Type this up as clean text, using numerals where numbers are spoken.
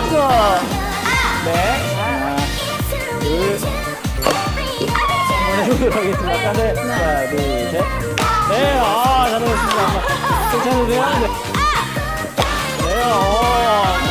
박수. 네. 하나, 둘. 한번 해보도록 하겠습니다. 네. 하나, 둘, 셋. 네. 잘하셨습니다. 괜찮으세요? 네. 네.